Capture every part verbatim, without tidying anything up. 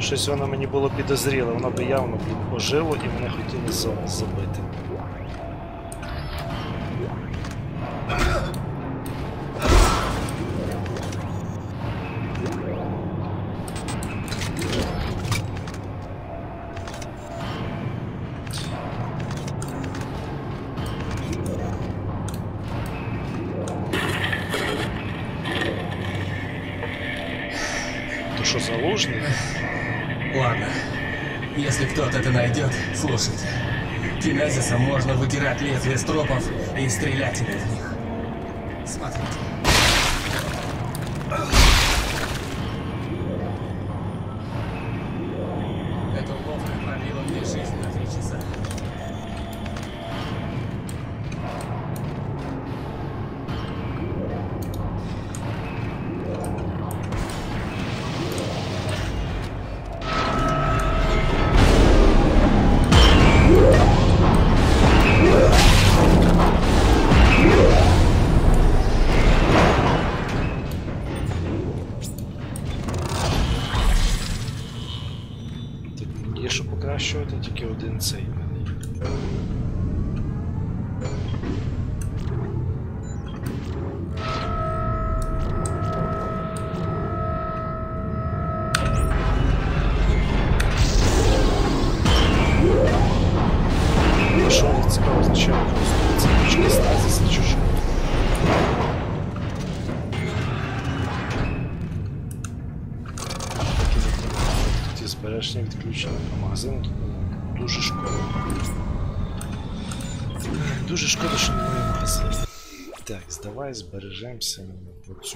Щось воно мені було підозріло, воно би явно блін, ожило і мене хотіли забити. То что, заложник? Ладно. Если кто-то это найдет, слушайте. Кинезисом можно вытирать лезвие с тропов и стрелять себе в них. Смотрите. Эта уловка продлила мне жизнь на три часа. Є що покращувати, тільки один цей. Що це цікаво означає просто це ручки стазіс чи що? Збереження відключення магазину, тут дуже шкода. Дуже шкода, що немає магазину. Так, давай збережемося в оцю.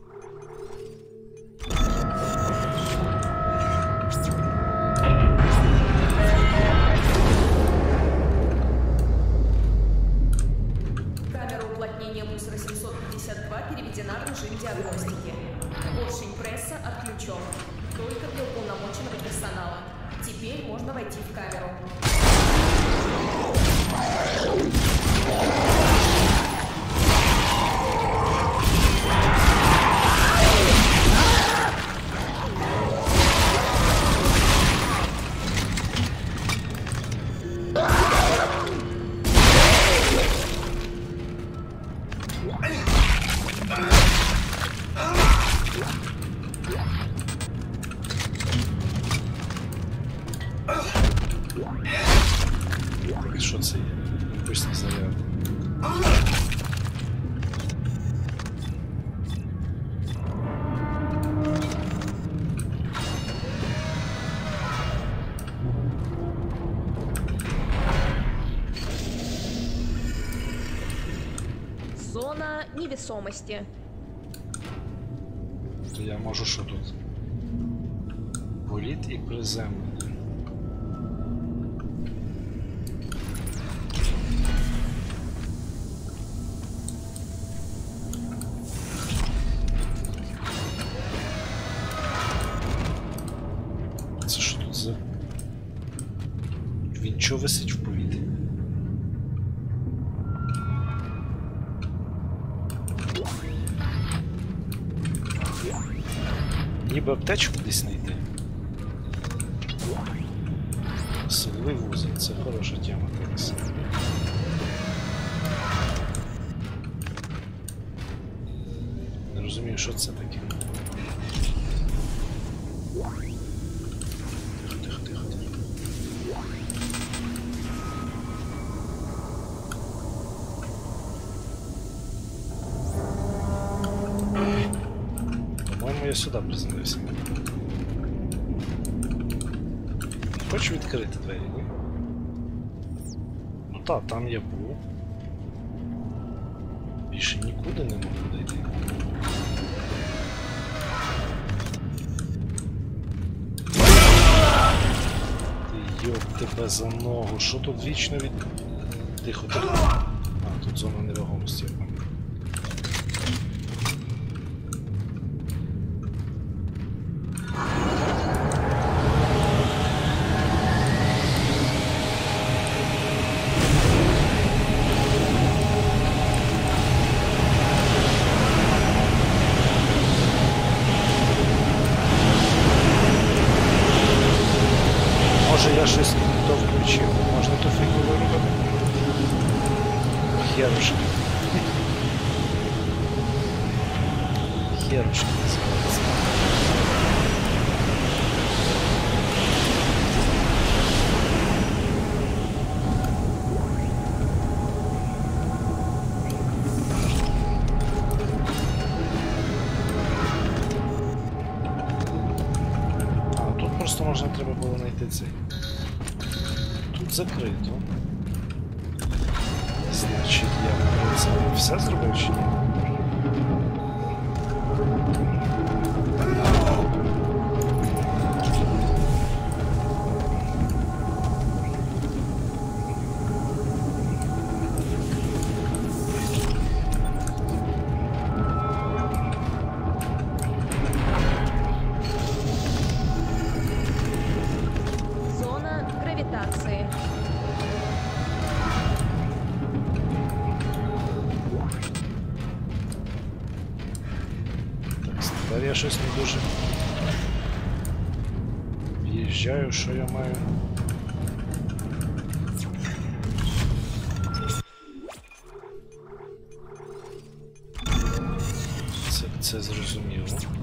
Камера уплотнения мусора семьсот пятьдесят два переведена в режим диагностики. Поршень пресса отключен. Только для уполномоченного персонала. Теперь можно войти в камеру. Що це є? Пусть не заряд. Зона невесомости. То я можу що тут? Політ і приземлення. Це що тут за... Він чого висить в повітрі? Ніби аптечку десь знайти. Силовий вузол, це хороша тема, так. Не розумію, що це таке. Тихо, тихо, тихо, тихо. По-моєму, я сюди приземлився. Хочу відкрити двері, ні? Ну так, там я був. Більше нікуди не можу дойти. Ти йоб тебе за ногу, що тут вічно від... Тихо, тихо. А, тут зона нерухомості. може я щось не то включив. Можна ту фігню виробити? Херушки. Херушки називається. А, тут просто можна треба було знайти цей. Тут закрито. Значить, я в принципі все зробив чи ні? Зона гравитации. Так, тепер я щось не дуже в'їжджаю, що я маю. Це, це зрозуміло.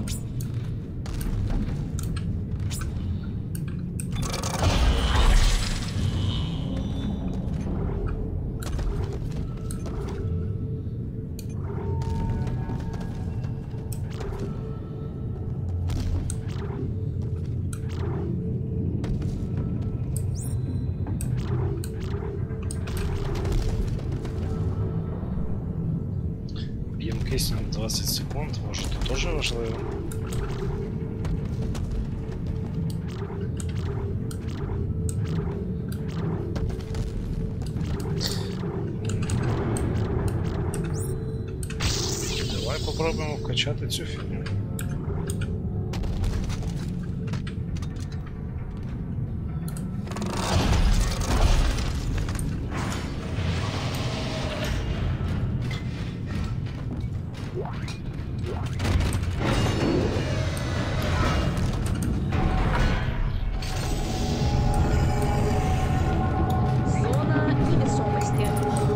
Об'єм кисню на двадцять секунд, може це теж важливо. Давай попробуємо вкачати цю фігню. Зона невесомости.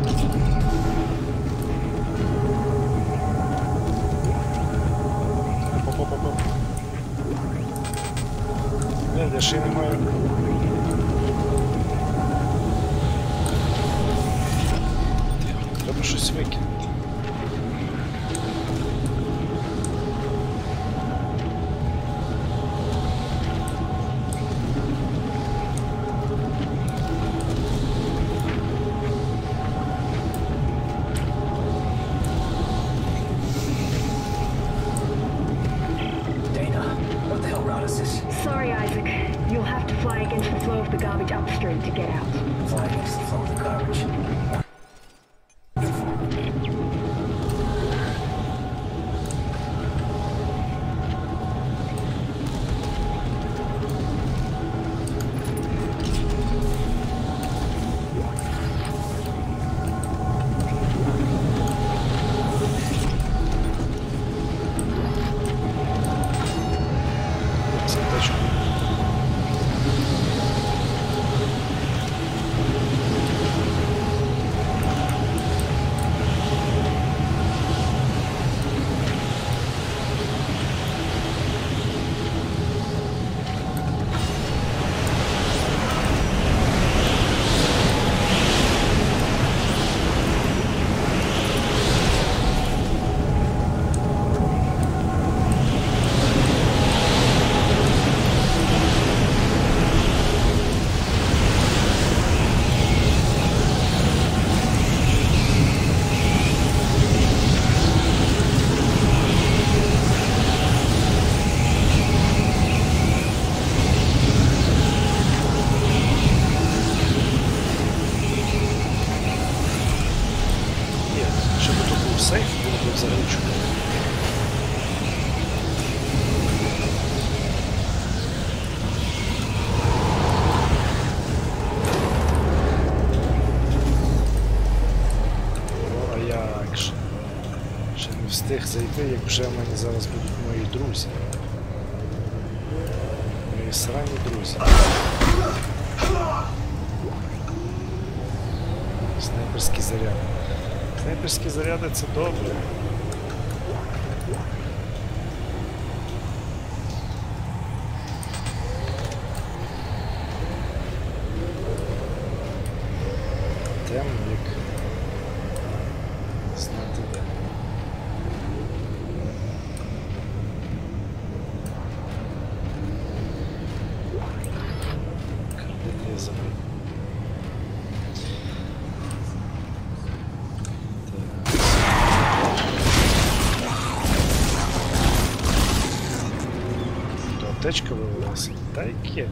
Поп-поп-поп. Не, я ще й не маю. Треба щось викинути. Dana, what the hell route is this? Sorry, Isaac. You'll have to fly against the flow of the garbage upstream to get out. Fly against the flow of the garbage. Задачу. Ні, щоб тут був сейф, було б взагалі чудово. О, а як же? Ще не встиг зайти, як вже в мене зараз будуть мої друзі. Мої срані друзі. Снайперські заряди це добре. Темно, як знати де. Кредит я забив. Аптечка вивелася. Та яке?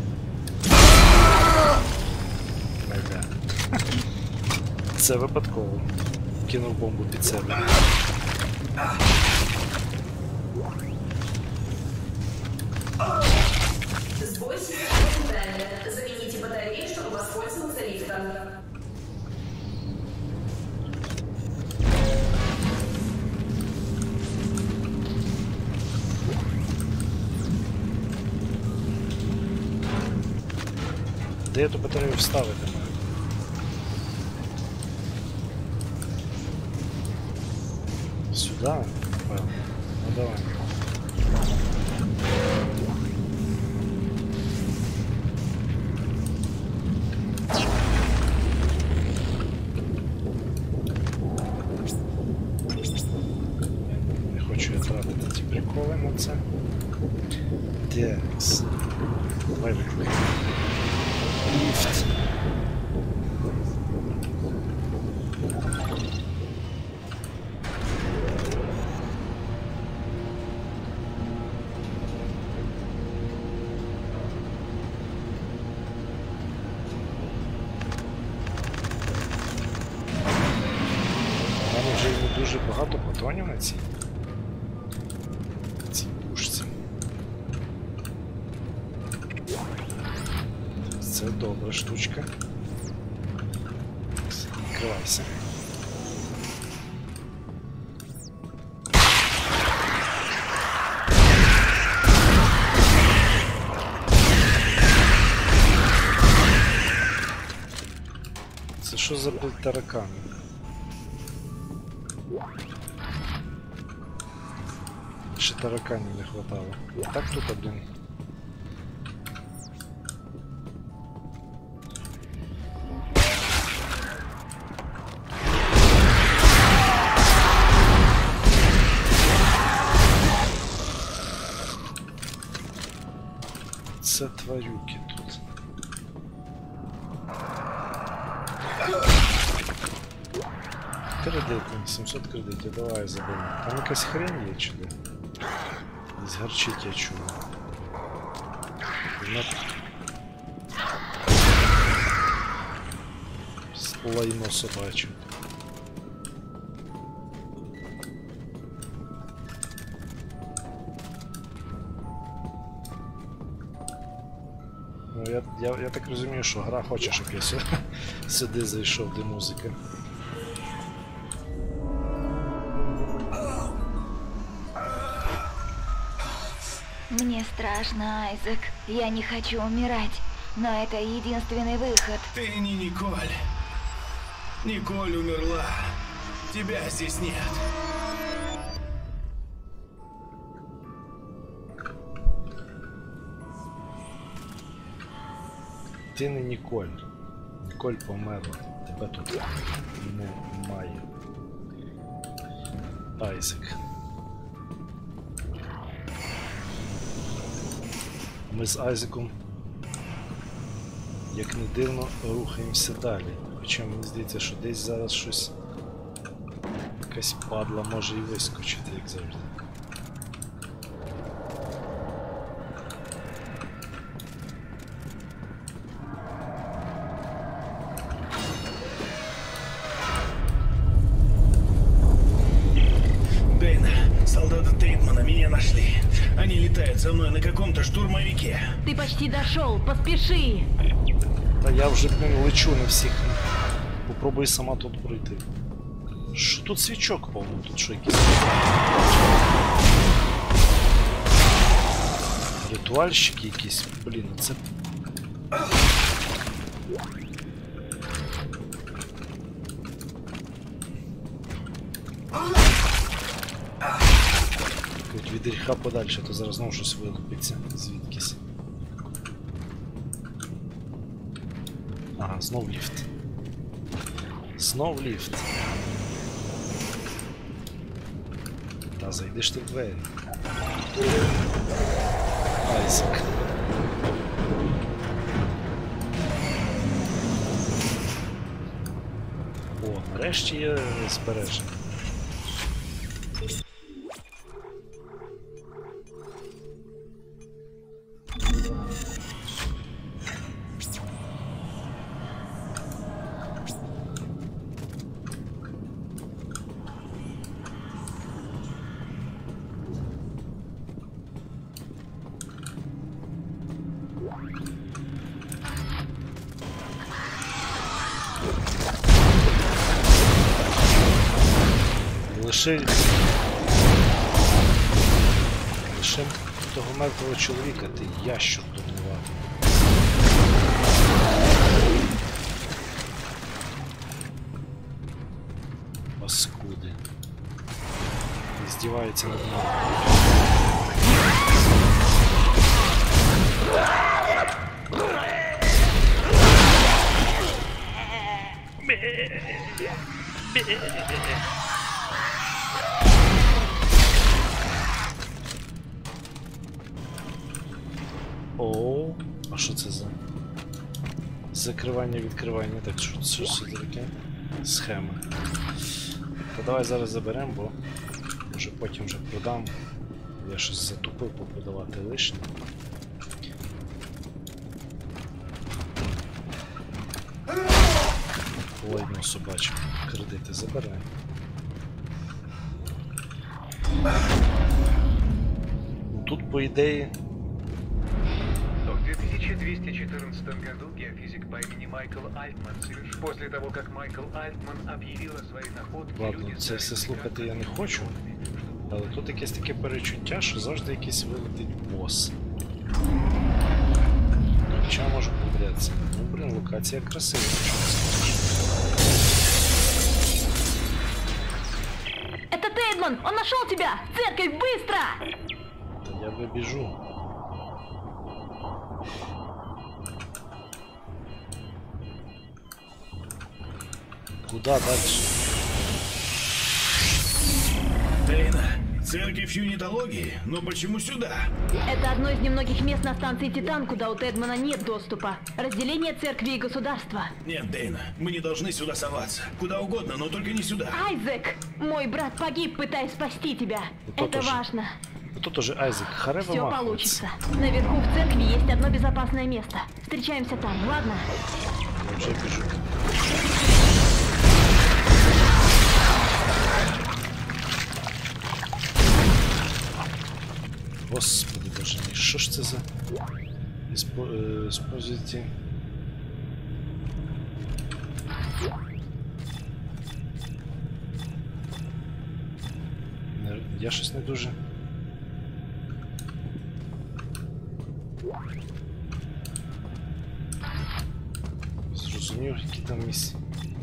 Майда. Це випадково. Кинув бомбу під себе. Сбой системы питания. Замените батареи, чтобы воспользоваться лифтом. Де я ту батарею вставити маю? Сюди? Напевно. Ну давай. Не хочу я тратити ті приколи на це. Текс. Давай викликай. Ліфт. Там вже йому дуже багато патронів на цій. Цій пушці. Це добра штучка. Відкривайся. Це що за таракани? Ще тараканів не хватало. Так тут один. Це тварюки тут. Кредит, сімсот кредитів, давай заберемо. Там якась хрень є чи де? Десь гарчить я чую. Вона... Лайно собаче. Ну, я, я, я так розумію, що гра хоче, щоб я сюди, сюди зайшов, де музика. Мне страшно, Айзек. Я не хочу умирать, но это единственный выход. Ты не Николь. Николь умерла. Тебя здесь нет. Ти не Ніколь. Ніколь померла. Тебе тут немає. Айзек. Ми з Айзеком, як не дивно, рухаємося далі. Хоча мені здається, що десь зараз щось... якась падла може і вискочити, як завжди. Дэйна, солдаты Тейтмана меня нашли. Они летают за мной на каком-то штурмовике. Ты почти дошел, поспеши! Та я вже, блін, лечу на всіх. Попробуй сама тут пройти. Що тут свічок повно? Тут що якісь... Ритуальщики якісь, блін, це... від гріха подальше, то зараз знову щось вилупиться звідкись. Ага, знов ліфт. Знов ліфт. Та зайди ж ти в двері. Айзек. О, нарешті є збереження. Лише... Лише того мертвого чоловіка, ти ящур дурнуватий. Паскуди. Здіваються над нами. О, а що це за закривання, відкривання? Так, що це, що це таке? Схема. Та давай зараз заберемо, бо може потім вже продам. Я щось затупив попродавати лишнє. Лайно собачку. Кредити забираємо. Тут, по ідеї... В две тысячи двести четырнадцатом году геофизик по имени Майкл Альтман совершил... После того, как Майкл Альтман объявил о своей находке... Ладно, це все слухати я не хочу, але тут якесь таке перечуття, що завжди якийсь вилетить бос. Хоча можу помилятися. Ну, блин, локація красива, що не скажеш. Это Тейдман! Он нашел тебя! Церковь, быстро! Та я вибіжу. Куда дальше? Дейна, церковь юнитологии? Но почему сюда? Это одно из немногих мест на станции Титан, куда у Тедмана нет доступа. Разделение церкви и государства. Нет, Дейна, мы не должны сюда соваться. Куда угодно, но только не сюда. Айзек! Мой брат погиб, пытаясь спасти тебя. Ну, Это тоже. важно. Тут уже Айзек, харе Все вымахивается. получится. Наверху в церкви есть одно безопасное место. Встречаемся там, ладно? Я уже бежу. Господи боже мій, що ж це за используйте? Я щось не дуже. Зрозумів, які там місії.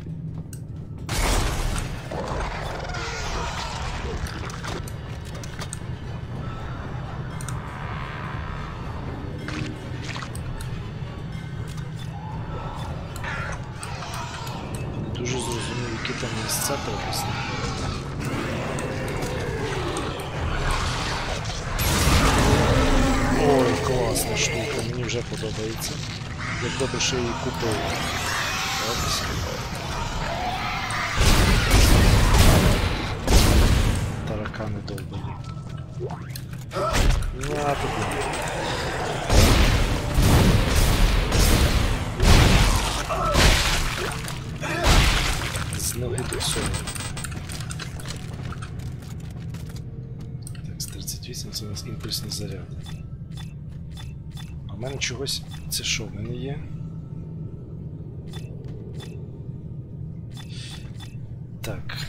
Дуже зрозумів, які там місця треба слухати. Ой, класна штука, мені вже подобається. Як добре, що я її купив. Ось. Таракани довбані. На тобі. З ноги до всього. Так, з тридцять вісім це у нас імпульсний заряд. А в мене чогось... Це що в мене є? Так.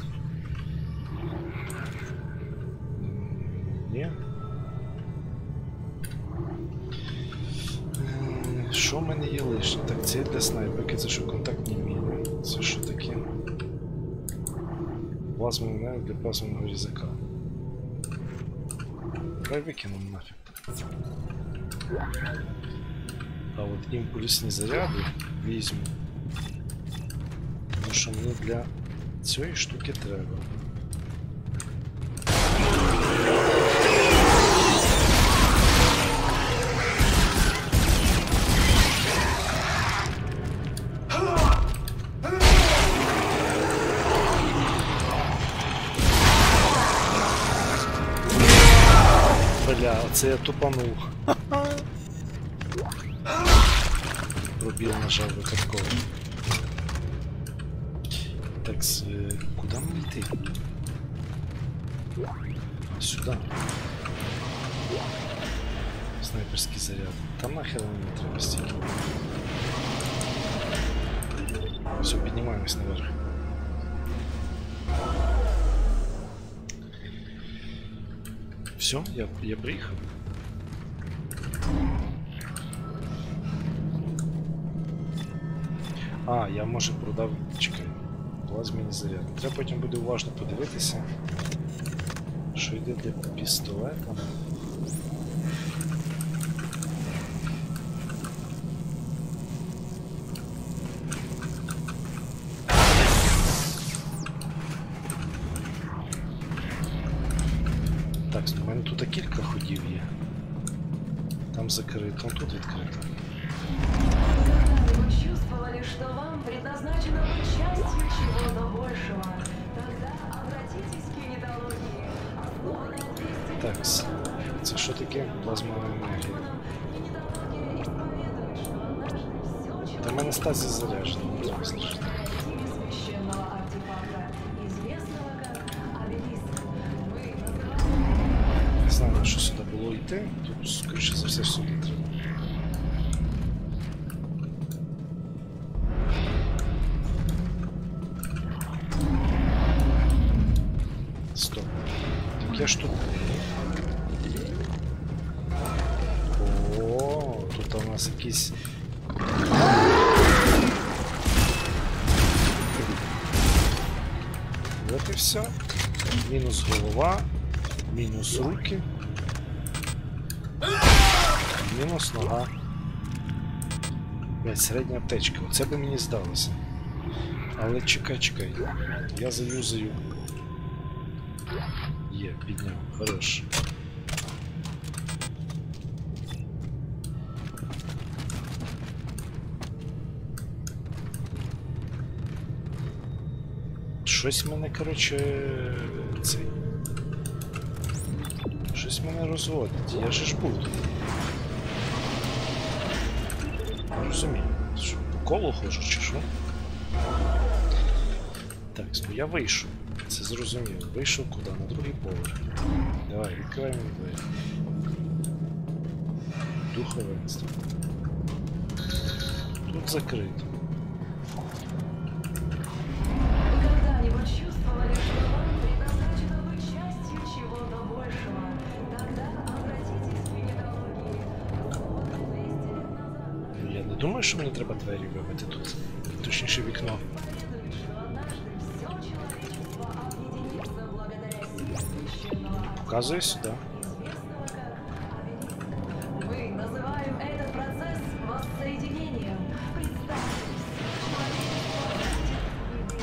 Ні. Що в мене є лишнє? Так, це для снайперки, це що контактні міни. Це що таке? Плазменний навик для плазменного різака. Давай викинемо нафіг. А от імпульсні заряди візьму. Тому що мені для цієї штуки треба. Бля, оце я тупанув. Пробіл нажав випадково. Так, с... куди мені йти? Сюди. Снайперський заряд. Там нахер мені не треба стільки. Все, піднімаємось наверх. Все, я, я приїхав. А, я може продав... Чекай. Плазмінний заряд. Треба потім буде уважно подивитися, що йде для пістолета. Так, у мене тут кілька ходів є. Там закрито, тут відкрито. Вы чувствовали, что вам предназначено быть частью чего-то большего. Тогда обратитесь к кинетологии, основанной на двести... Так, це що таке? Плазмова енергія. Кинетология исповедует, что однажды все Та в мене стазис заряджений, не треба слышати. священного артефакта, известного как обелиск. Вы называете... Не знаю, на що сюди було йти, тут, скоріше за все, сюди треба. Стоп. Так я ж тут... О, тут у нас якісь... Вот і все. Мінус голова, мінус руки, мінус нога. Блять, середня аптечка. Оце би мені здалося. Але чекай, чекай. Я заюзаю. Є, підняв. Хорош. Щось мене, коротше, цей. Щось мене розводить. Я же ж був тут. Не розумію. Що, по колу ходжу чи що? Так, ну я вийшов. Це зрозуміло. Вийшов куди? На другий поверх. Давай, відкривай мені двері. Духовенство. Тут закрито. Когда-нибудь чувствовали, что вам предназначено быть частью чего-то большего? Тогда обратитесь к кинетологии. Основанной двести лет назад. Я не думаю, що мені треба двері вибити тут. Точніше вікно. Исповедует, что однажды все человечество объединится благодаря силе священного артефакта, Показує сюди. известного как обелиск. Мы называем этот процесс воссоединением. Представьте, все человечество будет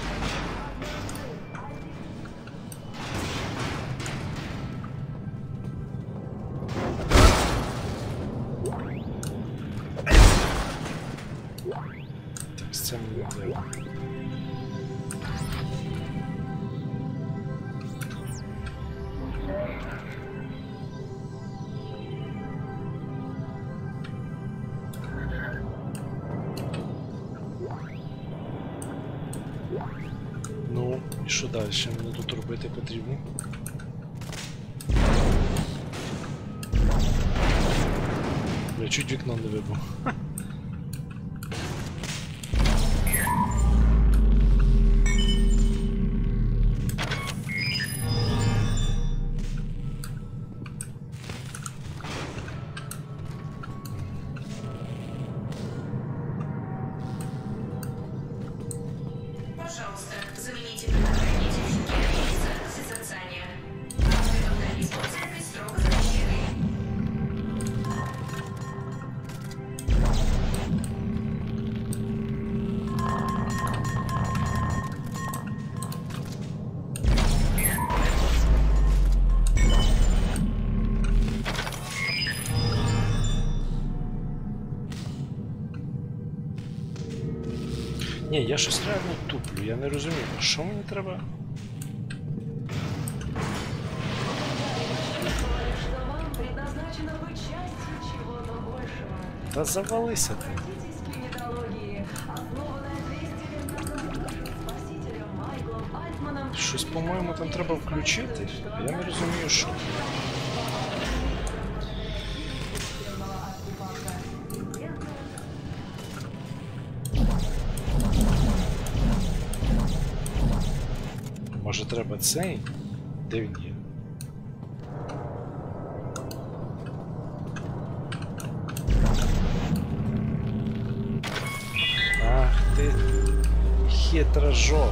Так, з цим не треба. Ну, і що далі мені тут робити потрібно? Я чуть вікно не вибив. Пожалуйста, замените предохранитель герметизации зацания. Автомобильная использование строго запрещены. Ні, я щось реально туплю, я не розумію, а що мені треба? Что вам предназначено быть частью чего-то большего. Та завалися ти. Обратитесь к методологии, основанной двести лет назад спасителем Майклом Альтманом. Щось, по-моєму, там треба включити. а Я не розумію, що. Може треба цей? Де він є? Ах ти хитра жопа.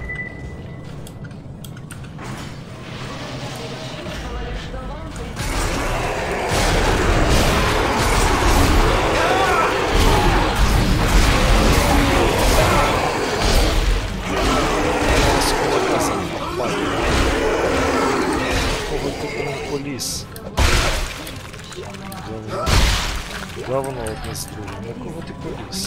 Кого ти прям поліз? Говно. Говно одне з другим. На кого ти поліз?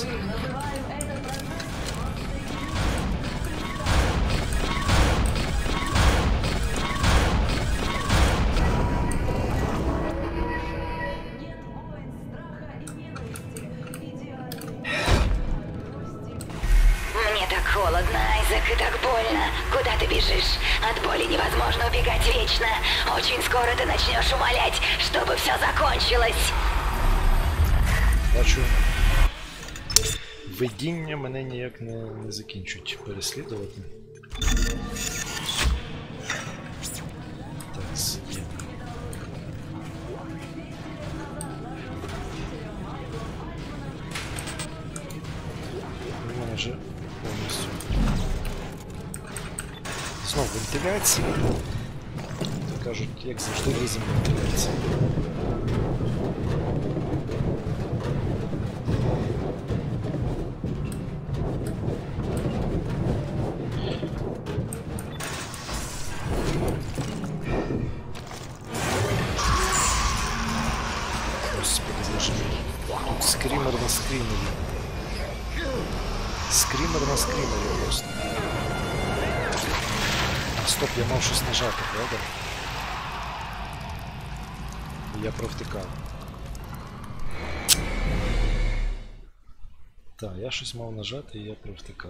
Нет войн, страха и ненависти. Идеальный Мне так холодно, Айзек, и так больно. Куда ты бежишь? От боли невозможно убегать вечно. Очень скоро ты начнешь умолять, чтобы все закончилось. Бачу. Видіння мене ніяк не, не закінчують переслідувати. Так, є. У мене вже повністю. Знову вентиляція. Кажуть, як завжди, лізем вентиляція. Господи, зажми. Тут скример на скримері. Скример на скримері просто. Стоп, я мав щось нажати, правда? Я провтикав. Так, я щось мав нажати і я провтикав.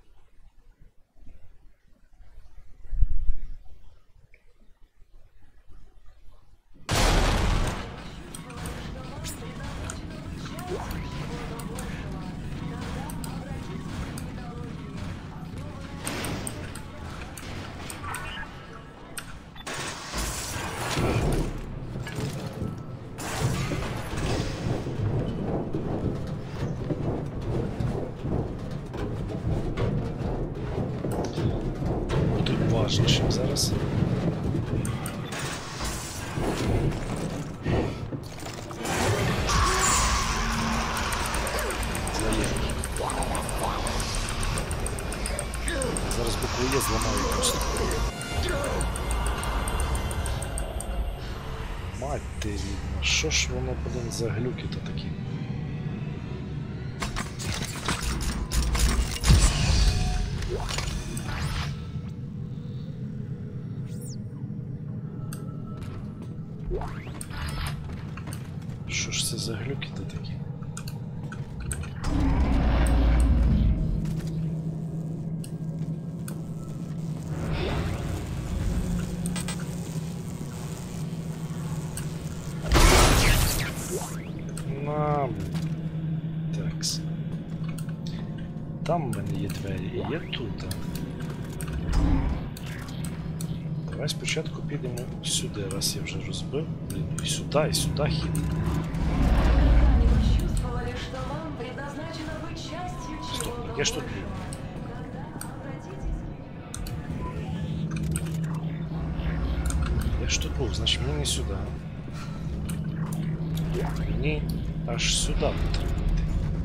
Тут важнішим зараз. Зараз букву Є зламаю просто. Мать ти рідна, що ж воно, блин, за глюки-то такі? Що ж це за глюки-то такі? На... Такс. Там в мене є двері і є тут. Давай спочатку підемо сюди, раз я вже розбив. Блін, і сюди, і сюди хід. Когда-нибудь чувствовали, что вам предназначено быть частью Стоп, чего-то я ж тут большего? Когда обратитесь Я ж тут був, значить мені не сюди. Мені аж сюди потрібно йти.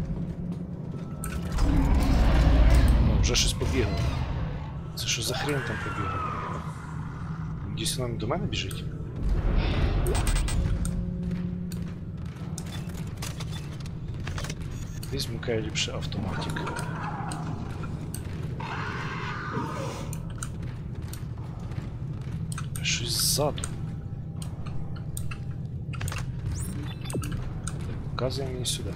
О, вже щось побігло. Це що за хрень там побігло? Дійсно до мене біжить? Візьму-ка я ліпше автоматик. ззаду. Показує мені сюди.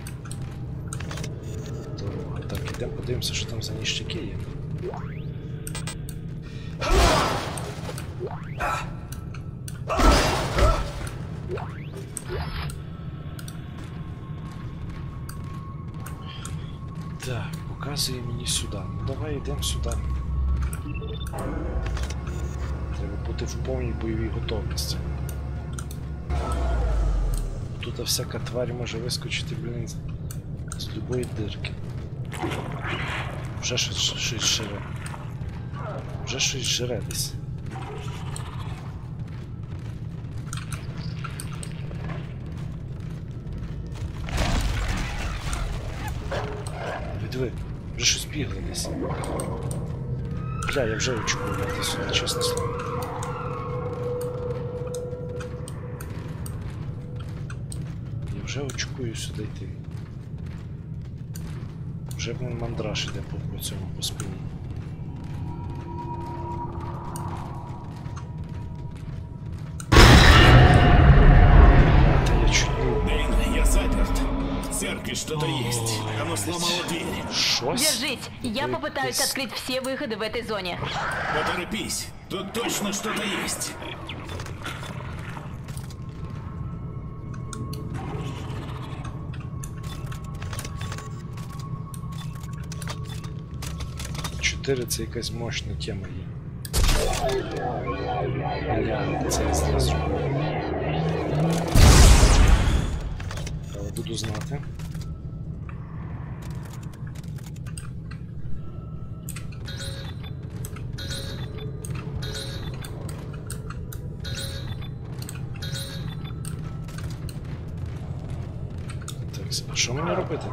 Дорога. Так, ідемо подивимося, що там за ніштяки є. Так, показує мені сюди. Ну давай йдемо сюди. Треба бути в повній бойовій готовності. Тут всяка тварь може вискочити, блін, з любої дирки. Вже щось, щось жире. Вже щось жире десь. Диви, вже щось бігло десь. Бля, я вже очікую йти сюди, чесне слово. Я вже очікую сюди йти. Вже блин мандраж іде по, по цьому, по спині. Та я чуть не... Дейн, я заперт. В церкви что-то есть. Оно сломало дверь. Шось? Держись, я Ты- попытаюсь ты- открыть все выходы в этой зоне. Поторопись. Тут точно что-то есть. чотири це якась мощна тема є. Бля, це я зря зробив. Але буду знати. Так, а що мені робити?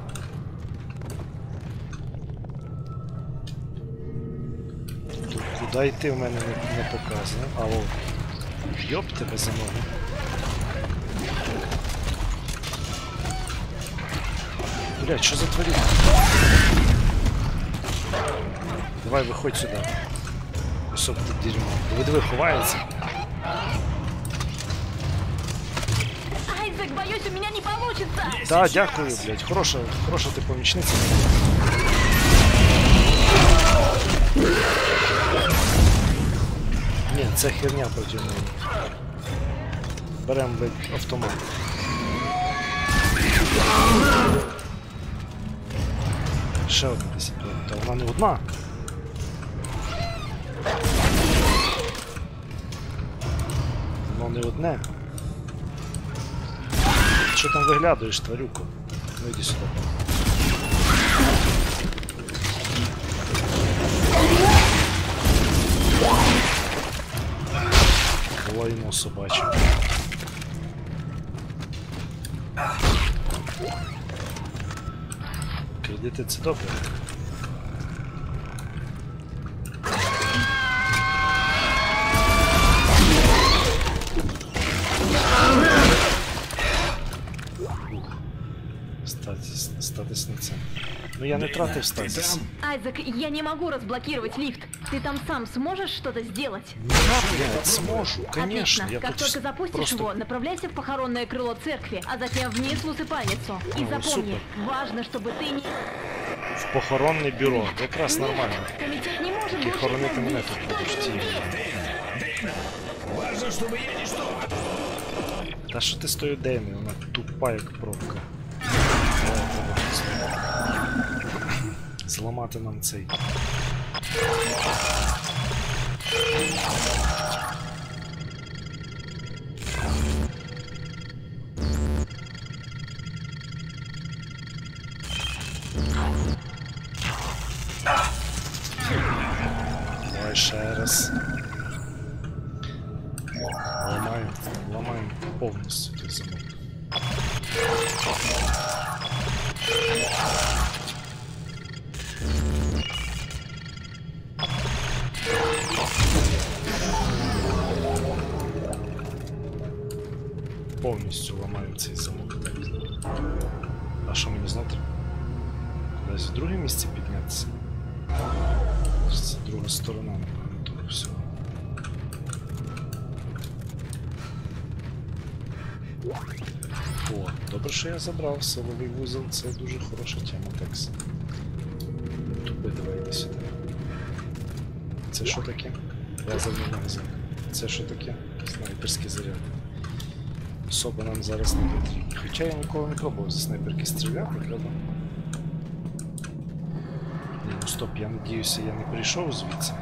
Куди йти в мене не, не показано. Алло. Йоп тебе за ноги. Блядь, що за тварина? Давай виходь сюди. Кусок тут дерьмо. Диви, диви, ховається. Айзек, боюсь, у меня не получится. Так, дякую, блядь. Хороша, хороша ти помічниця. Ні, це херня проти мене. Беремо блядь, автомат. Ще одна десь. Та вона не одна. Воно не одне. Що там виглядаєш, тварюко? Ну йди сюди. Лайно собаче. Кредити це добре. Статис, статис на це. Ну я не тратив статис. Айзек, я не могу разблокировать лифт. Ты там сам сможешь что-то сделать? Я смогу, конечно. Отлично. Я Как тут только запустишь просто... его, направляйся в похоронное крыло церкви, а затем вниз в усыпальницу. И Ой, запомни, супер. важно, чтобы ты не... В похоронне бюро. Якраз нормально. Комитет не может І больше хоронити мене здесь. тут Только будеш не ті. здесь. Важно, чтобы я не что. Та що ти з тою Деймі? Вона тупа як пробка. Давай, треба зламати. Зламати нам цей. Давай ще раз. Ламаємо, ламаємо повністю той замок. Повністю ламаємо цей замок. А що мені знати? Кудись в друге місце піднятися? Це друга сторона, напевно, того всього. О, добре, що я забрав силовий вузол, це дуже хороша тема, Текс. Тупи, давай йди сюди. Це що таке? Лазерний магазин. Це що таке? Снайперський заряд. Особа нам зараз не потрібна. Хоча я ніколи не пробував зі снайперки стріляти, правда? Ні, ну стоп, я надіюся, я не прийшов звідси.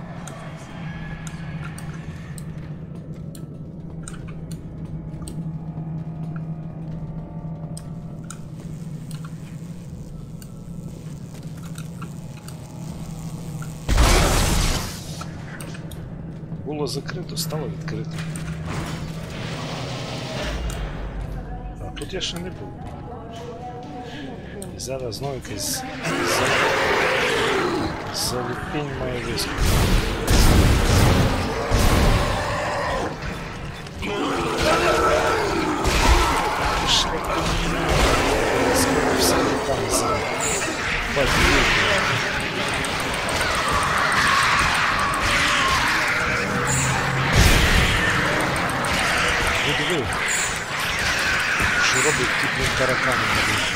Було закрито, стало відкрито. А тут я ще не був. І зараз знову якийсь залупінь має вискочити. Пішли все там за бадьюки. Диви, що робить ті блін таракани на вулиці.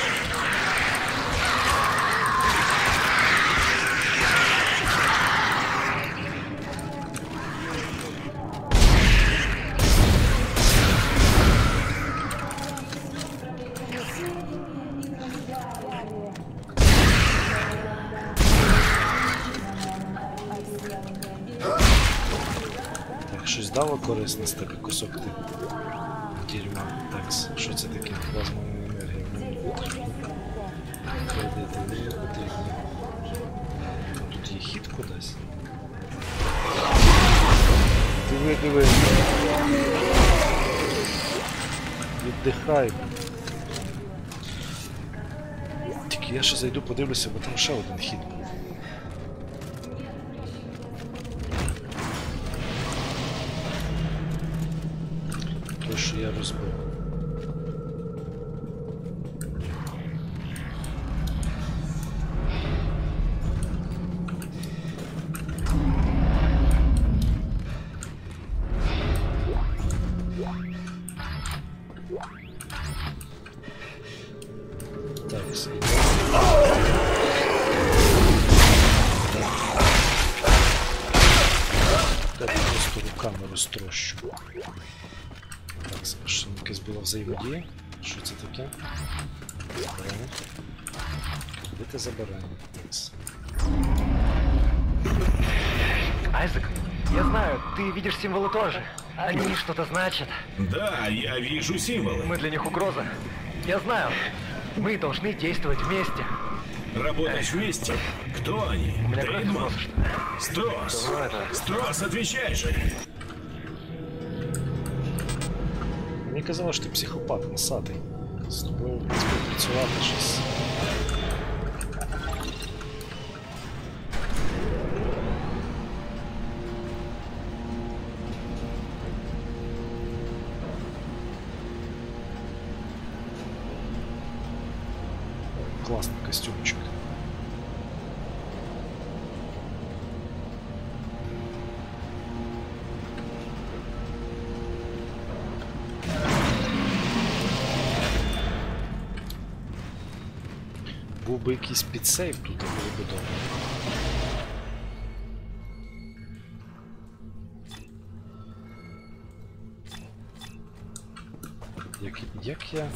Так, щось дало корисне з тебе кусок ти. Дерьма. Так, що це таке? Плазмова енергія. Мені потрібно. Кредити мені потрібні. Тут є хід кудись. Диви, диви. Віддихай. Тільки я ще зайду, подивлюся, бо там ще один хід був. Той, що я розбив. Так, слідно. Так, просто руками розтрощу. Так, що якась була взаємодія. Що це таке? Забираємо. Кредити забираємо. Айзек, я знаю, ты видишь символы тоже. Они что-то значат. Да, я вижу символы. Мы для них угроза. Я знаю. Мы должны действовать вместе. Работать вместе? Кто они? У меня кровь Деймон? спросишь, что ли? Строс. Давно это... Строс, отвечай же. Мені казали, що ти психопат, носатий. З тобою співпрацювати щось. Класний костюмчик. Був би якийсь підсейв тут, було б добре. Як, як я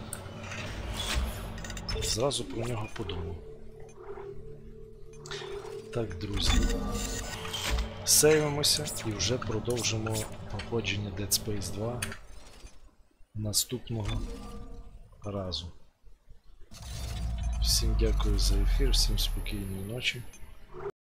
зразу про нього подумав. Так, друзі. Сейвимося і вже продовжимо проходження Dead Space два наступного разу. Всім дякую за ефір, всім спокійної ночі.